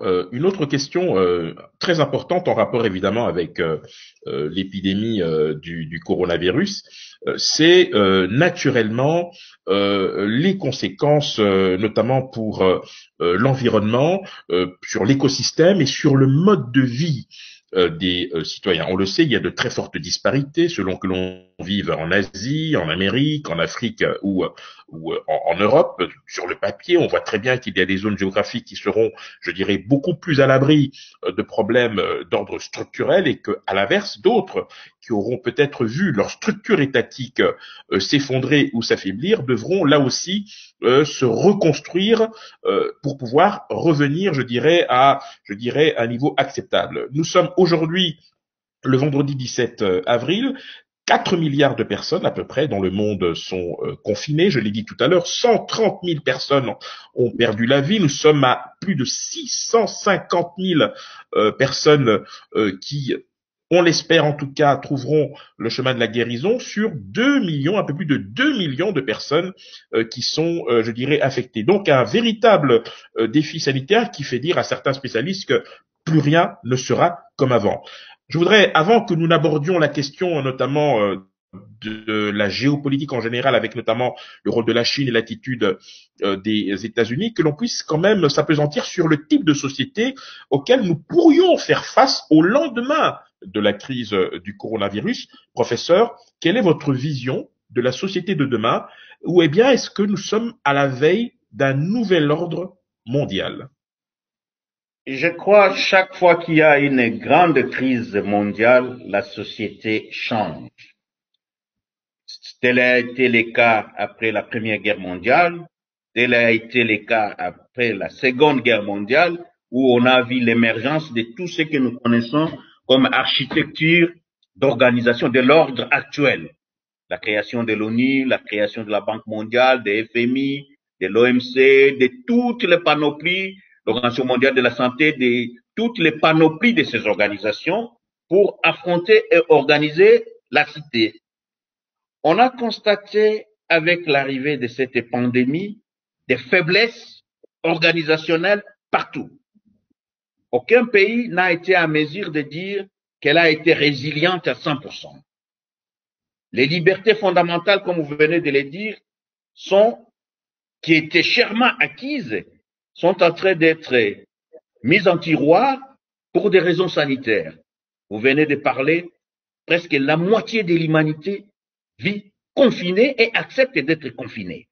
une autre question très importante en rapport évidemment avec l'épidémie du coronavirus, c'est naturellement les conséquences, notamment pour l'environnement, sur l'écosystème et sur le mode de vie des citoyens. On le sait, il y a de très fortes disparités selon que l'on vive en Asie, en Amérique, en Afrique ou en Europe. Sur le papier, on voit très bien qu'il y a des zones géographiques qui seront, je dirais, beaucoup plus à l'abri de problèmes d'ordre structurel et que, à l'inverse, d'autres qui auront peut-être vu leur structure étatique s'effondrer ou s'affaiblir devront là aussi se reconstruire pour pouvoir revenir, je dirais, à un niveau acceptable. Nous sommes aujourd'hui le vendredi 17 avril. 4 milliards de personnes à peu près dans le monde sont confinées. Je l'ai dit tout à l'heure, 130 000 personnes ont perdu la vie. Nous sommes à plus de 650 000 personnes qui, on l'espère en tout cas, trouveront le chemin de la guérison sur 2 millions, un peu plus de 2 millions de personnes qui sont, je dirais, affectées. Donc un véritable défi sanitaire qui fait dire à certains spécialistes que plus rien ne sera comme avant. Je voudrais, avant que nous n'abordions la question notamment de la géopolitique en général, avec notamment le rôle de la Chine et l'attitude des États-Unis, que l'on puisse quand même s'appesantir sur le type de société auquel nous pourrions faire face au lendemain de la crise du coronavirus. Professeur, quelle est votre vision de la société de demain, ou eh bien est-ce que nous sommes à la veille d'un nouvel ordre mondial? Je crois chaque fois qu'il y a une grande crise mondiale, la société change. Tel a été le cas après la Première Guerre mondiale, tel a été le cas après la Seconde Guerre mondiale, où on a vu l'émergence de tout ce que nous connaissons comme architecture d'organisation de l'ordre actuel. La création de l'ONU, la création de la Banque mondiale, des FMI, de l'OMC, de toutes les panoplies, l'Organisation mondiale de la santé, de toutes les panoplies de ces organisations pour affronter et organiser la cité. On a constaté avec l'arrivée de cette pandémie des faiblesses organisationnelles partout. Aucun pays n'a été à mesure de dire qu'elle a été résiliente à 100%. Les libertés fondamentales, comme vous venez de le dire, qui étaient chèrement acquises, sont en train d'être mises en tiroir pour des raisons sanitaires. Vous venez de parler, presque la moitié de l'humanité vit confinée et accepte d'être confinée.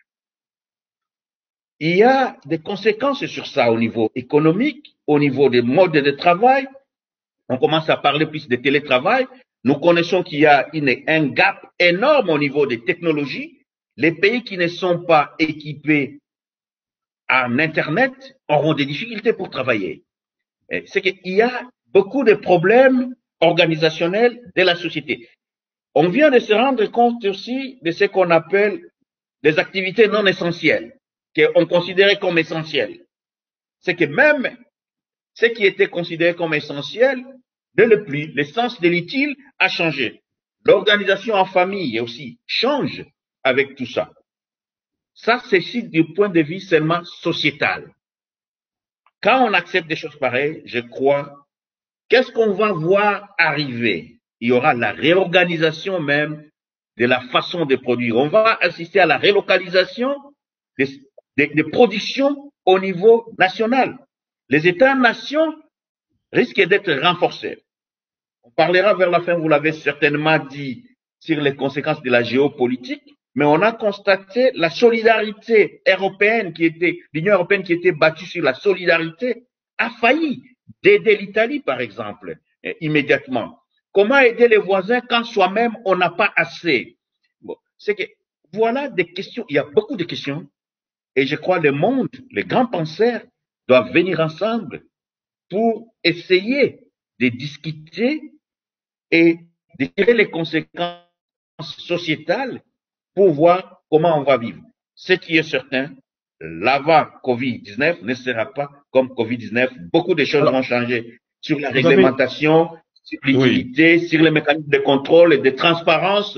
Il y a des conséquences sur ça au niveau économique, au niveau des modes de travail. On commence à parler plus de télétravail. Nous connaissons qu'il y a un gap énorme au niveau des technologies. Les pays qui ne sont pas équipés en Internet auront des difficultés pour travailler. C'est qu'il y a beaucoup de problèmes organisationnels de la société. On vient de se rendre compte aussi de ce qu'on appelle des activités non essentielles, qu'on considérait comme essentielles. C'est que même ce qui était considéré comme essentiel ne le plus. Le sens de l'utile a changé. L'organisation en famille aussi change avec tout ça. Ça, c'est ici du point de vue seulement sociétal. Quand on accepte des choses pareilles, je crois, qu'est-ce qu'on va voir arriver? Il y aura la réorganisation même de la façon de produire. On va assister à la relocalisation des productions au niveau national. Les États-nations risquent d'être renforcés. On parlera vers la fin, vous l'avez certainement dit, sur les conséquences de la géopolitique, mais on a constaté la solidarité européenne l'Union européenne qui était battue sur la solidarité, a failli d'aider l'Italie, par exemple, immédiatement. Comment aider les voisins quand soi-même on n'a pas assez? Bon, c'est que voilà des questions, il y a beaucoup de questions, et je crois le monde, les grands penseurs doivent venir ensemble pour essayer de discuter et de tirer les conséquences sociétales pour voir comment on va vivre. Ce qui est certain, l'avant Covid-19 ne sera pas comme Covid-19. Beaucoup de choses vont Alors, changer sur la vous avez, réglementation, sur oui, l'utilité, sur les mécanismes de contrôle et de transparence.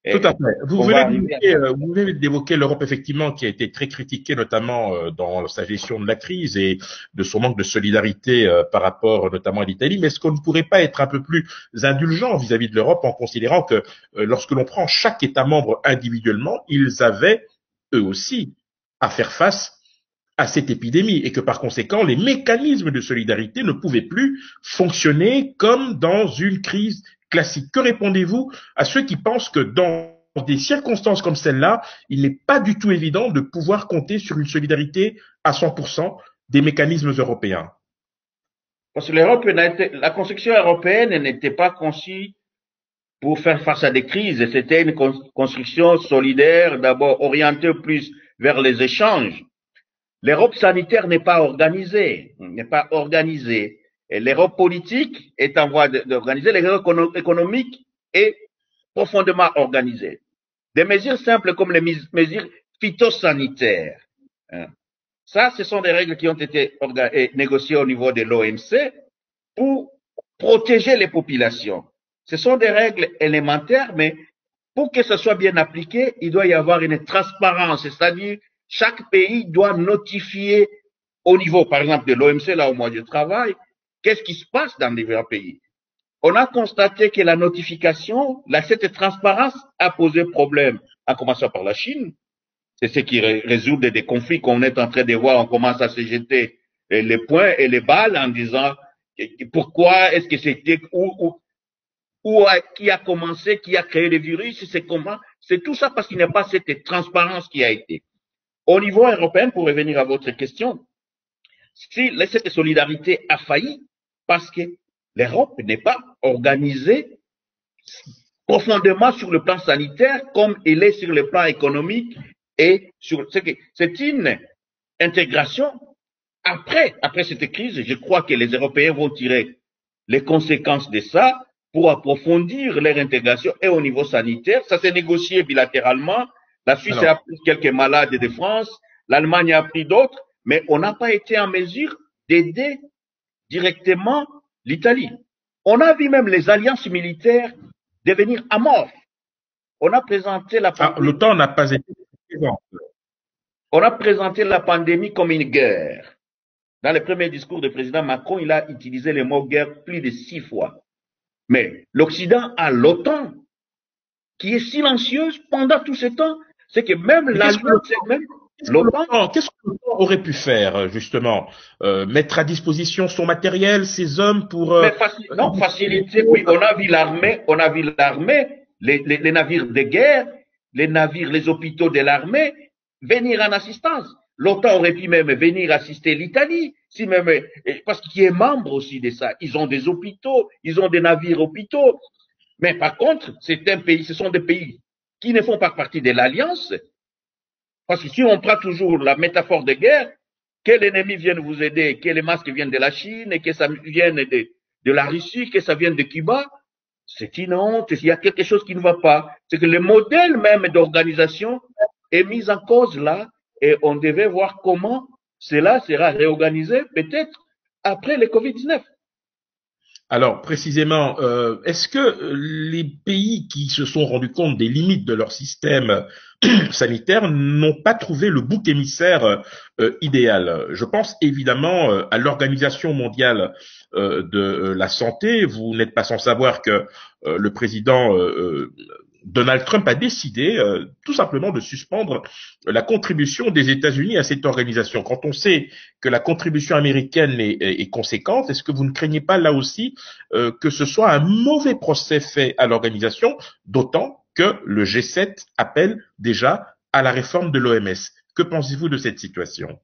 Tout à fait. On va arriver à ça. Vous venez d'évoquer l'Europe, effectivement, qui a été très critiquée, notamment dans sa gestion de la crise et de son manque de solidarité par rapport notamment à l'Italie. Mais est-ce qu'on ne pourrait pas être un peu plus indulgent vis-à-vis de l'Europe en considérant que lorsque l'on prend chaque État membre individuellement, ils avaient eux aussi à faire face à cette épidémie et que par conséquent, les mécanismes de solidarité ne pouvaient plus fonctionner comme dans une crise classique. Que répondez-vous à ceux qui pensent que dans des circonstances comme celle-là, il n'est pas du tout évident de pouvoir compter sur une solidarité à 100% des mécanismes européens? Parce que la construction européenne n'était pas conçue pour faire face à des crises. C'était une construction solidaire, d'abord orientée plus vers les échanges. L'Europe sanitaire n'est pas organisée, Et l'Europe politique est en voie d'organiser, l'Europe économique est profondément organisée. Des mesures simples comme les mesures phytosanitaires. Ça, ce sont des règles qui ont été négociées au niveau de l'OMC pour protéger les populations. Ce sont des règles élémentaires, mais pour que ce soit bien appliqué, il doit y avoir une transparence, c'est-à-dire chaque pays doit notifier au niveau, par exemple, de l'OMC, là où moi je travaille, qu'est-ce qui se passe dans divers pays. On a constaté que la notification, cette transparence a posé problème, en commençant par la Chine. C'est ce qui résout des conflits qu'on est en train de voir. On commence à se jeter les poings et les balles en disant pourquoi est-ce que c'était qui a commencé, qui a créé le virus, c'est comment. C'est tout ça parce qu'il n'y a pas cette transparence qui a été. Au niveau européen, pour revenir à votre question, si cette solidarité a failli parce que l'Europe n'est pas organisée profondément sur le plan sanitaire comme elle est sur le plan économique et c'est une intégration après cette crise. Je crois que les Européens vont tirer les conséquences de ça pour approfondir leur intégration et au niveau sanitaire. Ça s'est négocié bilatéralement. La Suisse a pris quelques malades de France, l'Allemagne a pris d'autres, mais on n'a pas été en mesure d'aider directement l'Italie. On a vu même les alliances militaires devenir amorphes. On a présenté la pandémie. L'OTAN n'a pas été présent. On a présenté la pandémie comme une guerre. Dans le premier discours du président Macron, il a utilisé le mot guerre plus de 6 fois. Mais l'Occident a l'OTAN qui est silencieuse pendant tout ce temps. C'est que même l'Alliance, l'OTAN, qu'est-ce que l'OTAN aurait pu faire, justement? Mettre à disposition son matériel, ses hommes pour... non, faciliter, oui, on a vu l'armée, les navires de guerre, les hôpitaux de l'armée, venir en assistance. L'OTAN aurait pu même venir assister l'Italie, parce qu'il est membre aussi de ça. Ils ont des hôpitaux, ils ont des navires hôpitaux. Mais par contre, ce sont des pays qui ne font pas partie de l'Alliance. Parce que si on prend toujours la métaphore de guerre, que l'ennemi vienne vous aider, que les masques viennent de la Chine, que ça vienne de la Russie, que ça vienne de Cuba, c'est une honte. Il y a quelque chose qui ne va pas. C'est que le modèle même d'organisation est mis en cause là et on devait voir comment cela sera réorganisé peut-être après le Covid-19. Alors, précisément, est-ce que les pays qui se sont rendus compte des limites de leur système sanitaire n'ont pas trouvé le bouc émissaire idéal? Je pense évidemment à l'Organisation mondiale de la santé. Vous n'êtes pas sans savoir que le président Donald Trump a décidé tout simplement de suspendre la contribution des États-Unis à cette organisation. Quand on sait que la contribution américaine est conséquente, est-ce que vous ne craignez pas là aussi que ce soit un mauvais procès fait à l'organisation, d'autant que le G7 appelle déjà à la réforme de l'OMS? Que pensez-vous de cette situation?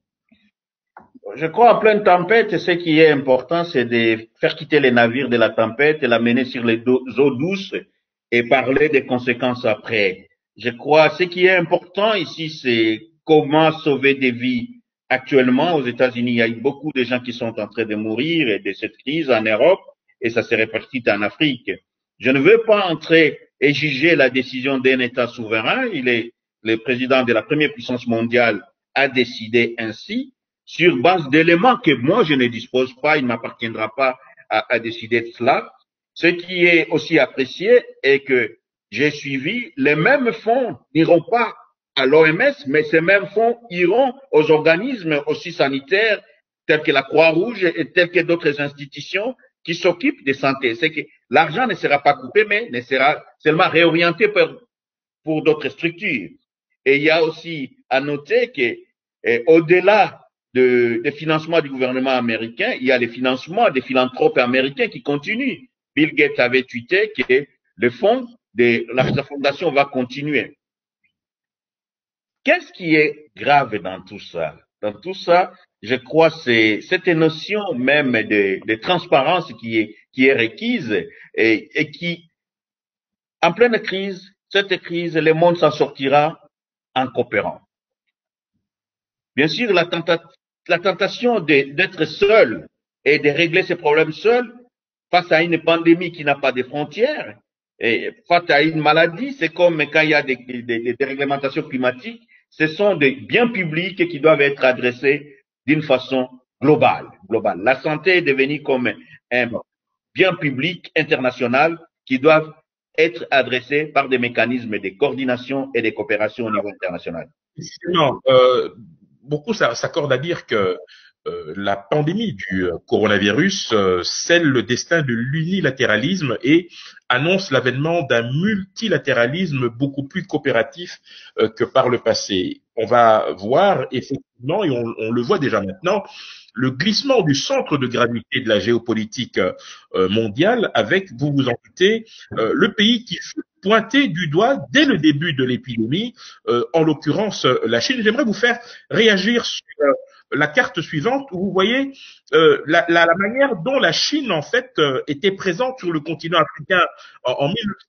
Je crois en pleine tempête, ce qui est important, c'est de faire quitter les navires de la tempête et l'amener sur les eaux douces et parler des conséquences après. Je crois, ce qui est important ici, c'est comment sauver des vies. Actuellement, aux États-Unis, il y a eu beaucoup de gens qui sont en train de mourir de cette crise en Europe et ça se répartit en Afrique. Je ne veux pas entrer et juger la décision d'un État souverain. Le président de la première puissance mondiale a décidé ainsi sur base d'éléments que moi je ne dispose pas, il ne m'appartiendra pas à décider de cela. Ce qui est aussi apprécié est que j'ai suivi, les mêmes fonds n'iront pas à l'OMS, mais ces mêmes fonds iront aux organismes aussi sanitaires tels que la Croix-Rouge et tels que d'autres institutions qui s'occupent de santé. C'est que l'argent ne sera pas coupé, mais ne sera seulement réorienté pour d'autres structures. Et il y a aussi à noter que, au-delà des financements du gouvernement américain, il y a les financements des philanthropes américains qui continuent. Bill Gates avait tweeté que le fonds de la fondation va continuer. Qu'est-ce qui est grave dans tout ça? Dans tout ça, je crois c'est cette notion même de transparence qui est requise et qui, en pleine crise, cette crise, le monde s'en sortira en coopérant. Bien sûr, la tentation d'être seul et de régler ces problèmes seul face à une pandémie qui n'a pas de frontières et face à une maladie, c'est comme quand il y a des réglementations climatiques, ce sont des biens publics qui doivent être adressés d'une façon globale. La santé est devenue comme un bien public international qui doivent être adressés par des mécanismes de coordination et de coopération au niveau international. Justement, beaucoup s'accordent à dire que la pandémie du coronavirus scelle le destin de l'unilatéralisme et annonce l'avènement d'un multilatéralisme beaucoup plus coopératif que par le passé. On va voir effectivement, et on le voit déjà maintenant, le glissement du centre de gravité de la géopolitique mondiale avec, vous vous en doutez, le pays qui fut pointé du doigt dès le début de l'épidémie, en l'occurrence la Chine. J'aimerais vous faire réagir sur la carte suivante où vous voyez la manière dont la Chine en fait était présente sur le continent africain en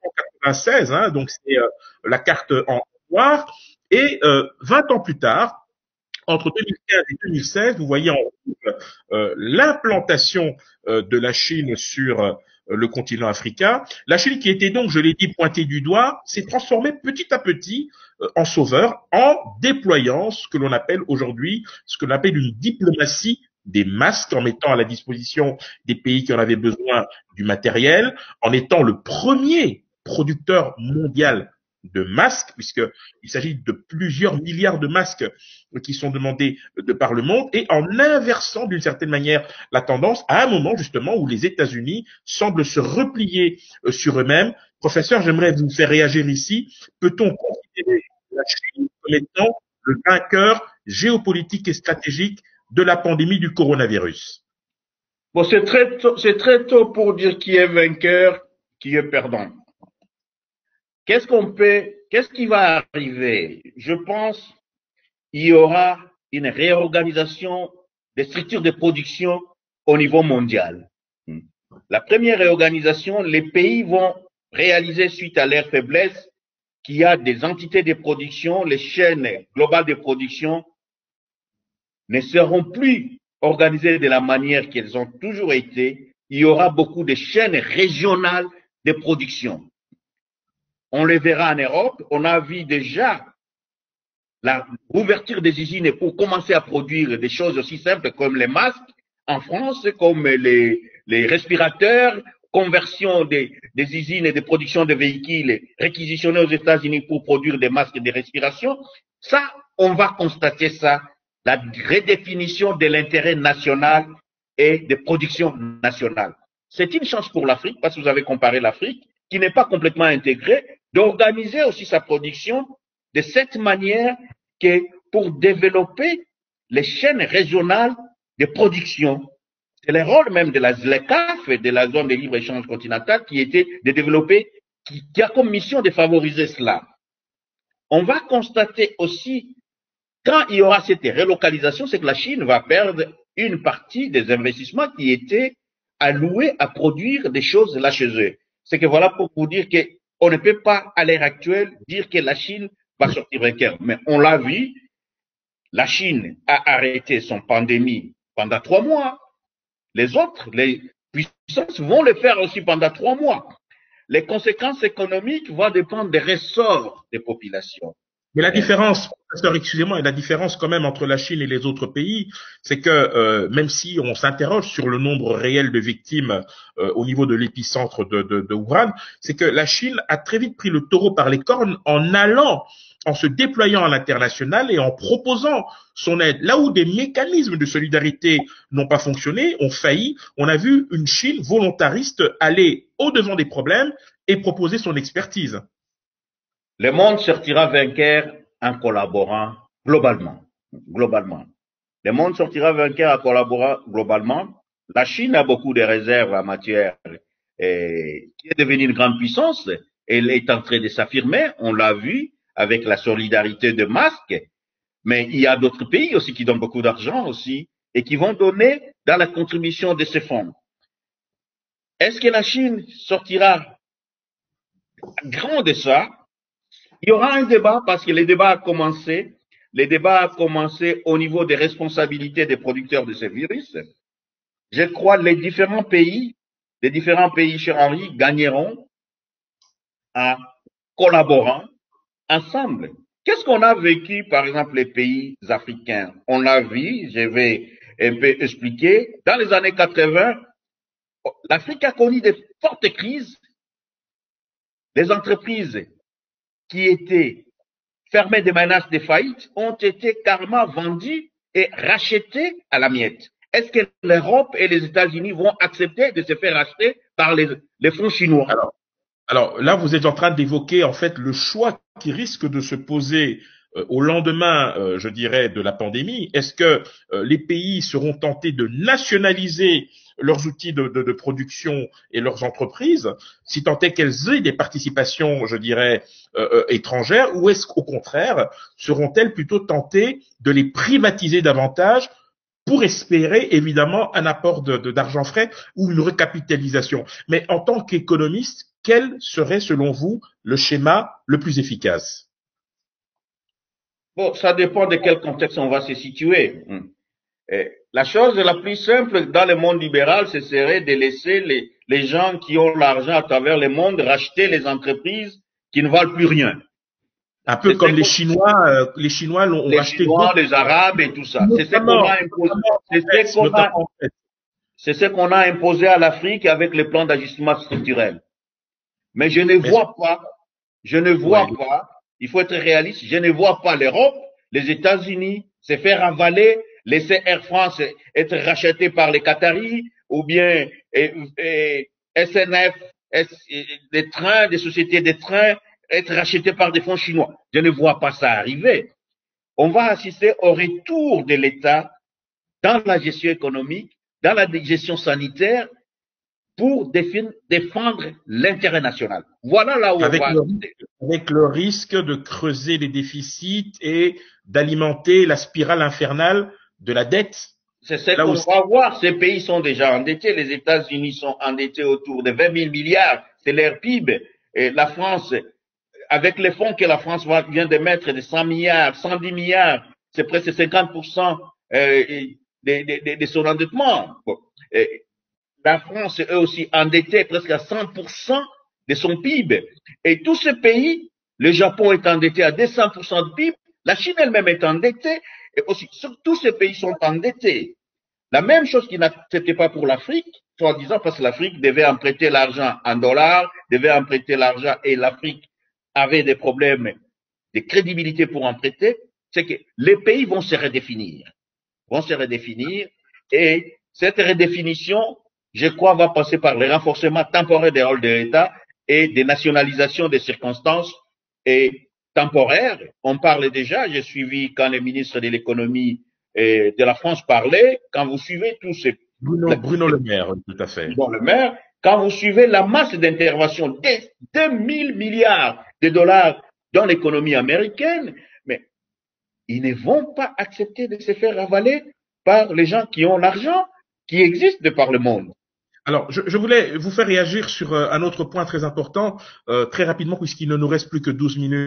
1996, hein, donc c'est la carte en noir, et 20 ans plus tard, entre 2015 et 2016, vous voyez en rouge l'implantation de la Chine sur le continent africain. La Chine, qui était donc, je l'ai dit, pointée du doigt, s'est transformée petit à petit en sauveur en déployant ce que l'on appelle aujourd'hui, ce que l'on appelle une diplomatie des masques, en mettant à la disposition des pays qui en avaient besoin du matériel, en étant le premier producteur mondial de masques, puisqu'il s'agit de plusieurs milliards de masques qui sont demandés de par le monde, et en inversant d'une certaine manière la tendance à un moment justement où les États-Unis semblent se replier sur eux-mêmes. Professeur, j'aimerais vous faire réagir ici. Peut-on considérer la Chine comme étant le vainqueur géopolitique et stratégique de la pandémie du coronavirus? Bon, c'est très tôt pour dire qui est vainqueur, qui est perdant. Qu'est-ce qui va arriver? Je pense il y aura une réorganisation des structures de production au niveau mondial. La première réorganisation, les pays vont réaliser suite à leur faiblesse qu'il y a des entités de production, les chaînes globales de production ne seront plus organisées de la manière qu'elles ont toujours été. Il y aura beaucoup de chaînes régionales de production. On les verra en Europe. On a vu déjà l'ouverture des usines pour commencer à produire des choses aussi simples comme les masques en France, comme les respirateurs, conversion des usines de production de véhicules réquisitionnées aux États-Unis pour produire des masques de respiration. Ça, on va constater ça, la redéfinition de l'intérêt national et de production nationale. C'est une chance pour l'Afrique, parce que vous avez comparé l'Afrique, qui n'est pas complètement intégrée, d'organiser aussi sa production de cette manière que pour développer les chaînes régionales de production. C'est le rôle même de la ZLECAf, de la zone de libre-échange continentale, qui était de développer, qui a comme mission de favoriser cela. On va constater aussi, quand il y aura cette relocalisation, c'est que la Chine va perdre une partie des investissements qui étaient alloués à produire des choses là chez eux. C'est que voilà pour vous dire qu'on ne peut pas, à l'heure actuelle, dire que la Chine va sortir vainqueur. Mais on l'a vu, la Chine a arrêté son pandémie pendant 3 mois. Les autres, les puissances vont le faire aussi pendant 3 mois. Les conséquences économiques vont dépendre des ressorts des populations. Mais la Euh, différence, professeur, excusez-moi, et la différence quand même entre la Chine et les autres pays, c'est que même si on s'interroge sur le nombre réel de victimes au niveau de l'épicentre de Wuhan, c'est que la Chine a très vite pris le taureau par les cornes en allant, en se déployant à l'international et en proposant son aide. Là où des mécanismes de solidarité n'ont pas fonctionné, ont failli, on a vu une Chine volontariste aller au-devant des problèmes et proposer son expertise. le monde sortira vainqueur en collaborant globalement. Globalement. Le monde sortira vainqueur en collaborant globalement. La Chine a beaucoup de réserves en matière qui est devenue une grande puissance. Elle est en train de s'affirmer. On l'a vu avec la solidarité de masques. Mais il y a d'autres pays aussi qui donnent beaucoup d'argent aussi et qui vont donner dans la contribution de ces fonds. Est-ce que la Chine sortira grand de ça? Il y aura un débat parce que le débat a commencé. Le débat a commencé au niveau des responsabilités des producteurs de ce virus. Je crois que les différents pays, cher Henri, gagneront en collaborant ensemble. Qu'est-ce qu'on a vécu, par exemple, les pays africains? On l'a vu, je vais un peu expliquer. Dans les années 80, l'Afrique a connu de fortes crises. Les entreprises qui étaient fermées des menaces de faillite ont été carrément vendues et rachetées à la miette. Est-ce que l'Europe et les États-Unis vont accepter de se faire racheter par les fonds chinois? Alors, Alors là, vous êtes en train d'évoquer en fait le choix qui risque de se poser au lendemain, je dirais, de la pandémie. Est-ce que les pays seront tentés de nationaliser leurs outils de production et leurs entreprises, si tant est qu'elles aient des participations, je dirais, étrangères, ou est-ce qu'au contraire, seront-elles plutôt tentées de les privatiser davantage pour espérer évidemment un apport d'argent frais ou une recapitalisation. Mais en tant qu'économiste, quel serait selon vous le schéma le plus efficace? Bon, ça dépend de quel contexte on va se situer. La chose la plus simple dans le monde libéral, ce serait de laisser les gens qui ont l'argent à travers le monde racheter les entreprises qui ne valent plus rien. Un peu C'est ce comme qu'on Les Chinois ont les racheté Chinois, d'autres, les Arabes et tout ça. C'est ce qu'on notamment, a imposé. en Grèce, notamment en Grèce. C'est ce qu'on a imposé à l'Afrique avec le plan d'ajustement structurel. Mais Mais, je ne vois ouais, pas, il faut être réaliste, je ne vois pas l'Europe, les États-Unis se faire avaler, laisser Air France être racheté par les Qataris, ou bien SNF, des trains, des sociétés de trains, être rachetés par des fonds chinois. Je ne vois pas ça arriver. On va assister au retour de l'État dans la gestion économique, dans la gestion sanitaire, pour défendre l'intérêt national. Voilà là où on avec va le, assister. avec le risque de creuser les déficits et d'alimenter la spirale infernale de la dette. C'est ce Là qu'on aussi, va voir. Ces pays sont déjà endettés. Les États-Unis sont endettés autour de 20 000 milliards. C'est leur PIB. Et la France, avec les fonds que la France vient de mettre de 100 milliards, 110 milliards, c'est presque 50% de son endettement. Bon. La France est aussi endettée presque à 100% de son PIB. Et tous ces pays, le Japon est endetté à 200% de PIB, la Chine elle-même est endettée, et aussi tous ces pays sont endettés. La même chose qui n'acceptait pas pour l'Afrique, soi-disant parce que l'Afrique devait emprunter l'argent en dollars, devait emprunter l'argent et l'Afrique avait des problèmes de crédibilité pour emprunter, c'est que les pays vont se redéfinir et cette redéfinition, je crois, va passer par le renforcement temporaire des rôles de l'État et des nationalisations des circonstances et temporaires. On parle déjà, j'ai suivi quand le ministre de l'économie de la France parlait, quand vous suivez tous ces Bruno Le Maire, tout à fait. dans le maire, quand vous suivez la masse d'intervention des 2000 milliards de dollars dans l'économie américaine, mais ils ne vont pas accepter de se faire avaler par les gens qui ont l'argent, qui existent de par le monde. Alors, je voulais vous faire réagir sur un autre point très important, très rapidement, puisqu'il ne nous reste plus que 12 minutes.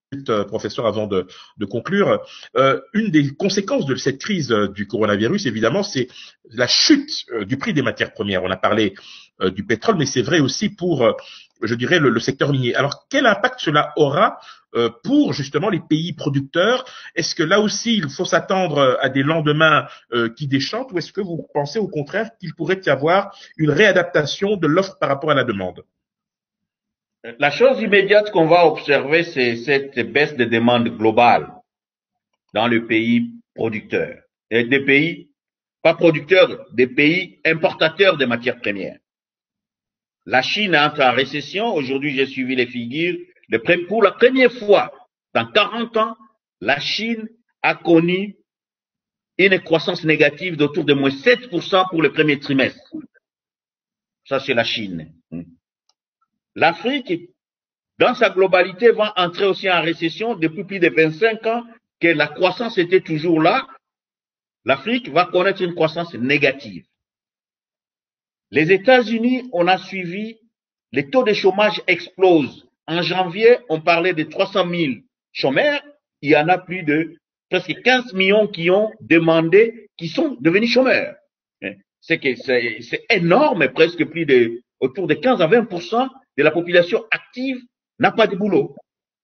professeur, avant de conclure. Une des conséquences de cette crise du coronavirus, évidemment, c'est la chute du prix des matières premières. On a parlé du pétrole, mais c'est vrai aussi pour, je dirais, le secteur minier. Alors, quel impact cela aura pour justement les pays producteurs? Est-ce que là aussi, il faut s'attendre à des lendemains qui déchantent, ou est-ce que vous pensez au contraire qu'il pourrait y avoir une réadaptation de l'offre par rapport à la demande? La chose immédiate qu'on va observer, c'est cette baisse de demande globale dans les pays producteurs. Et des pays, pas producteurs, des pays importateurs de matières premières. La Chine entre en récession. Aujourd'hui, j'ai suivi les figures. Pour la première fois dans 40 ans, la Chine a connu une croissance négative d'autour de moins 7% pour le premier trimestre. Ça, c'est la Chine. L'Afrique, dans sa globalité, va entrer aussi en récession depuis plus de 25 ans, que la croissance était toujours là. L'Afrique va connaître une croissance négative. Les États-Unis, on a suivi, les taux de chômage explosent. En janvier, on parlait de 300 000 chômeurs. Il y en a plus de presque 15 millions qui ont demandé, qui sont devenus chômeurs. C'est énorme, presque autour de 15 à 20% de la population active n'a pas de boulot.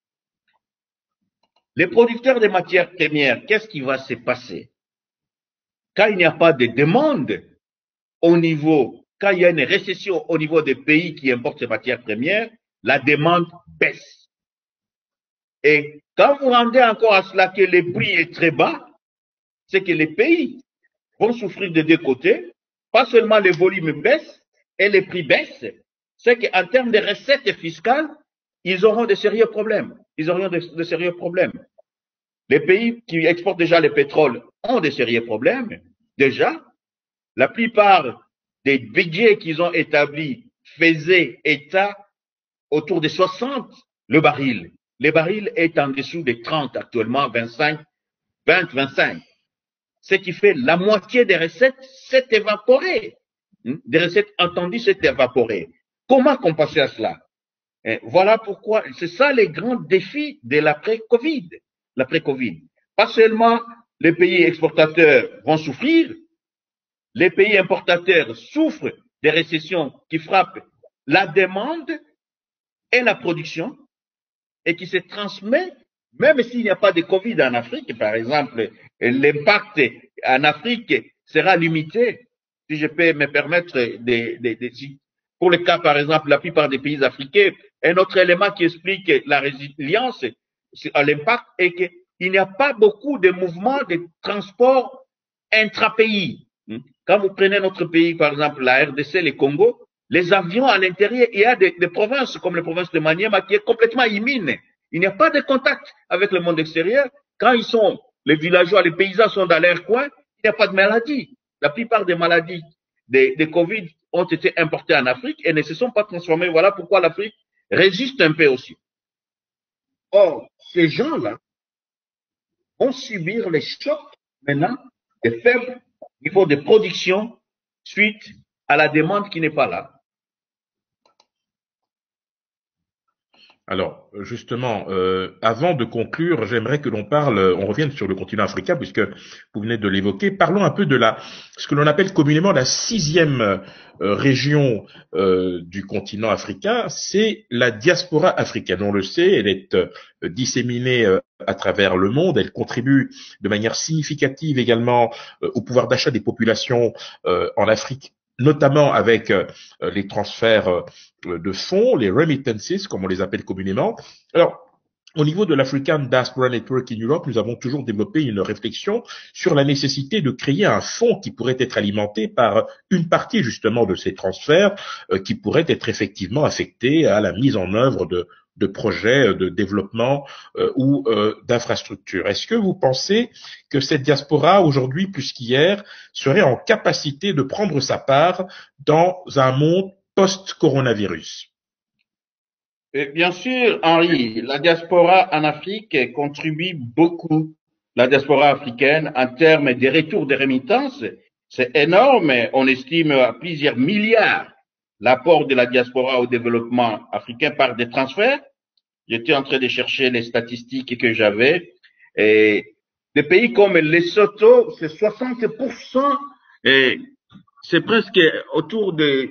Les producteurs de matières premières, qu'est-ce qui va se passer? Quand il n'y a pas de demande quand il y a une récession au niveau des pays qui importent ces matières premières, la demande baisse. Et quand vous rendez encore à cela que le prix est très bas, c'est que les pays vont souffrir de deux côtés. Pas seulement les volumes baissent et les prix baissent, c'est qu'en termes de recettes fiscales, ils auront de sérieux problèmes. Les pays qui exportent déjà le pétrole ont de sérieux problèmes. Déjà, la plupart des budgets qu'ils ont établis faisaient état autour de 60 le baril. Le baril est en dessous de 30 actuellement, 25. Ce qui fait la moitié des recettes s'est évaporée. Des recettes entendues s'est évaporées. Comment compenser à cela? Voilà pourquoi, c'est ça les grands défis de l'après-Covid. Pas seulement les pays exportateurs vont souffrir, les pays importateurs souffrent des récessions qui frappent la demande et la production et qui se transmet, même s'il n'y a pas de Covid en Afrique, par exemple, l'impact en Afrique sera limité. Si je peux me permettre, pour le cas, par exemple, la plupart des pays africains, un autre élément qui explique la résilience à l'impact est qu'il n'y a pas beaucoup de mouvements de transport intra-pays. Quand vous prenez notre pays, par exemple, la RDC, le Congo, les avions à l'intérieur, il y a des provinces comme la province de Maniema qui est complètement immune. Il n'y a pas de contact avec le monde extérieur. Quand les villageois, les paysans sont dans leur coin, il n'y a pas de maladie. La plupart des maladies de Covid ont été importées en Afrique et ne se sont pas transformées. Voilà pourquoi l'Afrique résiste un peu aussi. Or, ces gens-là vont subir les chocs maintenant des faibles niveaux de production suite à la demande qui n'est pas là. Alors, justement, avant de conclure, j'aimerais que l'on on revienne sur le continent africain, puisque vous venez de l'évoquer. Parlons un peu de ce que l'on appelle communément la 6e région du continent africain, c'est la diaspora africaine. On le sait, elle est disséminée à travers le monde, elle contribue de manière significative également au pouvoir d'achat des populations en Afrique, notamment avec les transferts de fonds, les remittances, comme on les appelle communément. Alors, au niveau de l'African Diaspora Network in Europe, nous avons toujours développé une réflexion sur la nécessité de créer un fonds qui pourrait être alimenté par une partie justement de ces transferts qui pourraient être effectivement affectés à la mise en œuvre de projets de développement ou d'infrastructures. Est-ce que vous pensez que cette diaspora, aujourd'hui plus qu'hier, serait en capacité de prendre sa part dans un monde post-coronavirus? Bien sûr, Henri, la diaspora en Afrique contribue beaucoup, la diaspora africaine, en termes de retour des remittances. C'est énorme, on estime à plusieurs milliards l'apport de la diaspora au développement africain par des transferts. J'étais en train de chercher les statistiques que j'avais. Et des pays comme Lesotho, c'est 60%, et c'est presque autour de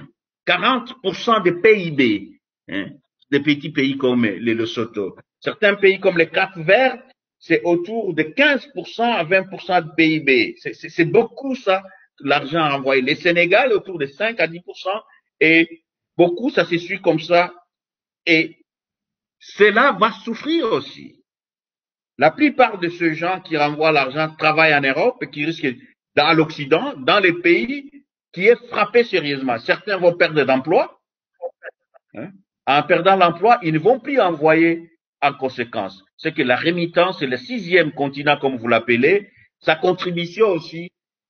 40% de PIB. Hein, des petits pays comme le Lesotho. Certains pays comme les Cap-Verts, c'est autour de 15% à 20% de PIB. C'est beaucoup ça, l'argent envoyé. Les Sénégal, autour de 5 à 10%, et beaucoup, ça se suit comme ça. Et cela va souffrir aussi. La plupart de ces gens qui renvoient l'argent travaillent en Europe et qui risquent dans l'Occident, dans les pays qui est frappé sérieusement. Certains vont perdre d'emploi. Hein. En perdant l'emploi, ils ne vont plus envoyer en conséquence. C'est que la rémittance, c'est le 6e continent, comme vous l'appelez, sa contribution aussi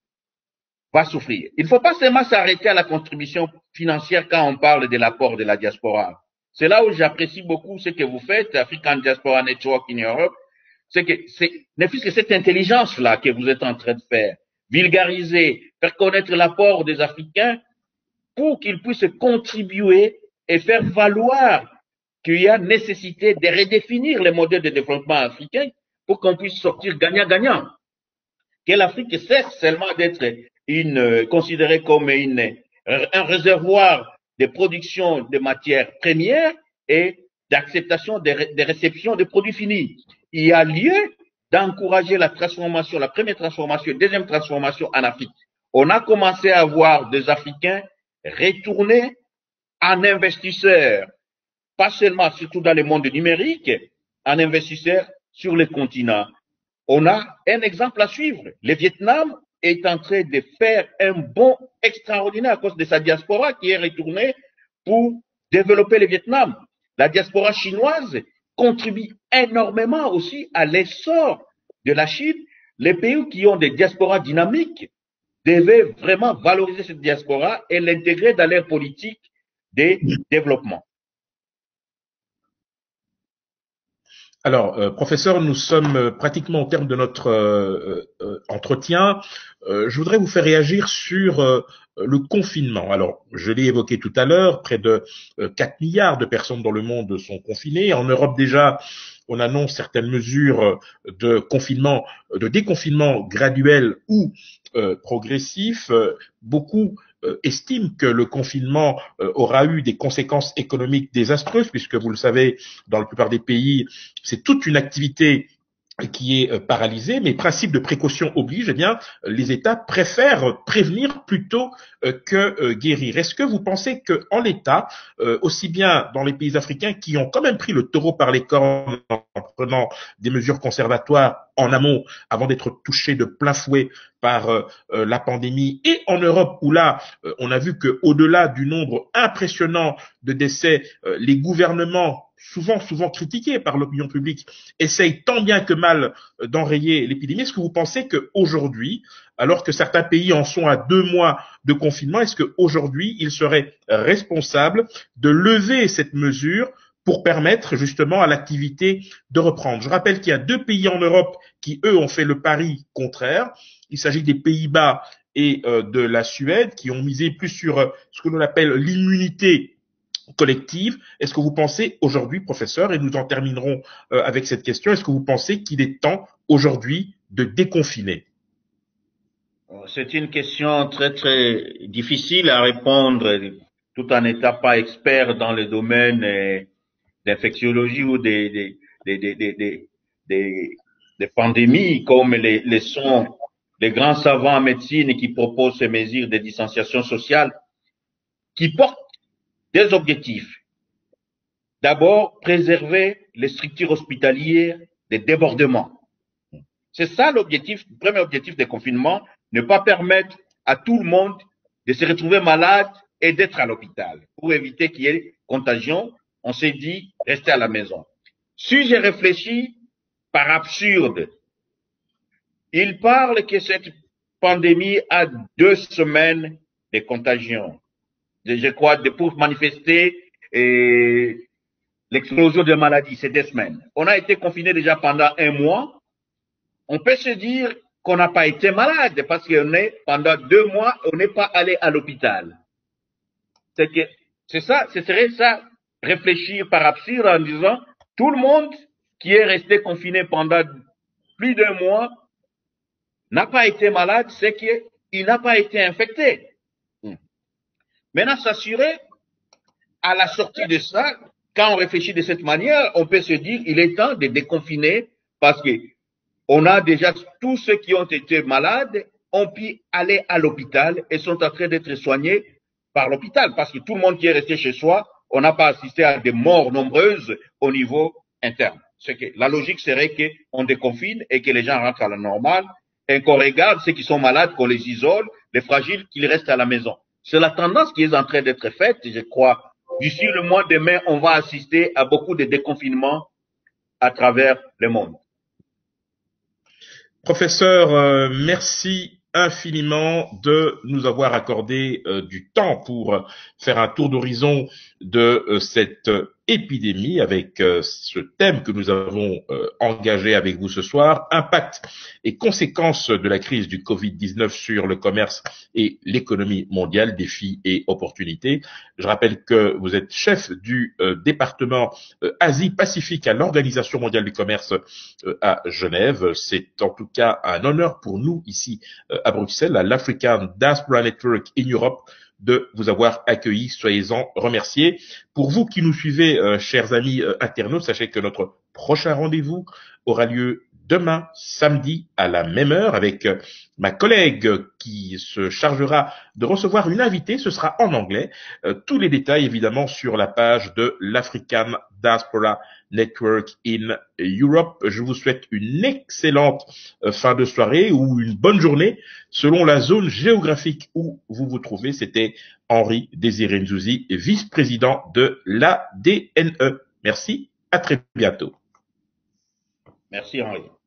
va souffrir. Il ne faut pas seulement s'arrêter à la contribution financière quand on parle de l'apport de la diaspora. C'est là où j'apprécie beaucoup ce que vous faites, African Diaspora Network in Europe. C'est que ne fût-ce que cette intelligence-là que vous êtes en train de faire, vulgariser, faire connaître l'apport des Africains pour qu'ils puissent contribuer et faire valoir qu'il y a nécessité de redéfinir les modèles de développement africain pour qu'on puisse sortir gagnant-gagnant. Que l'Afrique cesse seulement d'être considérée comme un réservoir de production de matières premières et d'acceptation de réception des produits finis. Il y a lieu d'encourager la transformation, la première transformation, deuxième transformation en Afrique. On a commencé à voir des Africains retourner en investisseurs, pas seulement, surtout dans le monde numérique, en investisseurs sur le continent. On a un exemple à suivre. Le Vietnam est en train de faire un bond extraordinaire à cause de sa diaspora qui est retournée pour développer le Vietnam. La diaspora chinoise contribue énormément aussi à l'essor de la Chine. Les pays qui ont des diasporas dynamiques devaient vraiment valoriser cette diaspora et l'intégrer dans leur politique de développement. Alors, professeur, nous sommes pratiquement au terme de notre entretien. Je voudrais vous faire réagir sur le confinement. Alors, je l'ai évoqué tout à l'heure, près de 4 milliards de personnes dans le monde sont confinées. En Europe déjà, on annonce certaines mesures de confinement, de déconfinement graduel ou progressif. Beaucoup estiment que le confinement aura eu des conséquences économiques désastreuses, puisque vous le savez, dans la plupart des pays, c'est toute une activité qui est paralysée, mais principe de précaution oblige, eh bien, les États préfèrent prévenir plutôt que guérir. Est-ce que vous pensez que, en l'état, aussi bien dans les pays africains qui ont quand même pris le taureau par les cornes en prenant des mesures conservatoires en amont avant d'être touchés de plein fouet par la pandémie, et en Europe où là, on a vu que au-delà du nombre impressionnant de décès, les gouvernements souvent critiqués par l'opinion publique, essayent tant bien que mal d'enrayer l'épidémie. Est-ce que vous pensez qu'aujourd'hui, alors que certains pays en sont à 2 mois de confinement, est-ce qu'aujourd'hui, il serait responsable de lever cette mesure pour permettre justement à l'activité de reprendre? Je rappelle qu'il y a 2 pays en Europe qui, eux, ont fait le pari contraire. Il s'agit des Pays-Bas et de la Suède, qui ont misé plus sur ce que l'on appelle l'immunité collective. Est-ce que vous pensez aujourd'hui, professeur, et nous en terminerons avec cette question, est-ce que vous pensez qu'il est temps aujourd'hui de déconfiner? C'est une question très difficile à répondre tout en n'étant pas expert dans le domaine d'infectiologie ou des pandémies comme les sont les grands savants en médecine qui proposent ces mesures de distanciation sociale qui portent des objectifs. D'abord, préserver les structures hospitalières des débordements. C'est ça l'objectif, le premier objectif des confinements, ne pas permettre à tout le monde de se retrouver malade et d'être à l'hôpital. Pour éviter qu'il y ait contagion, on s'est dit, restez à la maison. Si j'ai réfléchi par absurde, il parle que cette pandémie a 2 semaines de contagion. Je crois, pour manifester l'explosion de maladies, c'est 2 semaines. On a été confiné déjà pendant 1 mois. On peut se dire qu'on n'a pas été malade parce qu'on est, pendant 2 mois, on n'est pas allé à l'hôpital. C'est ça, ce serait ça, réfléchir par absurde en disant Tout le monde qui est resté confiné pendant plus d'un mois n'a pas été malade, c'est qu'il n'a pas été infecté. Maintenant, s'assurer, à la sortie de ça, quand on réfléchit de cette manière, on peut se dire il est temps de déconfiner parce que on a déjà tous ceux qui ont été malades ont pu aller à l'hôpital et sont en train d'être soignés par l'hôpital parce que tout le monde qui est resté chez soi, on n'a pas assisté à des morts nombreuses au niveau interne. La logique serait qu'on déconfine et que les gens rentrent à la normale et qu'on regarde ceux qui sont malades, qu'on les isole, les fragiles, qu'ils restent à la maison. C'est la tendance qui est en train d'être faite, je crois. D'ici le mois de mai, on va assister à beaucoup de déconfinements à travers le monde. Professeur, merci infiniment de nous avoir accordé du temps pour faire un tour d'horizon de cette épidémie avec ce thème que nous avons engagé avec vous ce soir, impact et conséquences de la crise du Covid-19 sur le commerce et l'économie mondiale, défis et opportunités. Je rappelle que vous êtes chef du département Asie-Pacifique à l'Organisation mondiale du commerce à Genève. C'est en tout cas un honneur pour nous ici à Bruxelles, à l'African Diaspora Network in Europe, de vous avoir accueillis. Soyez-en remerciés. Pour vous qui nous suivez, chers amis internautes, sachez que notre prochain rendez-vous aura lieu demain, samedi, à la même heure, avec ma collègue qui se chargera de recevoir une invitée. Ce sera en anglais. Tous les détails, évidemment, sur la page de l'African Diaspora Network in Europe. Je vous souhaite une excellente fin de soirée ou une bonne journée selon la zone géographique où vous vous trouvez. C'était Henri Désiré Nzouzi, vice-président de l'ADNE. Merci, à très bientôt. Merci Henri.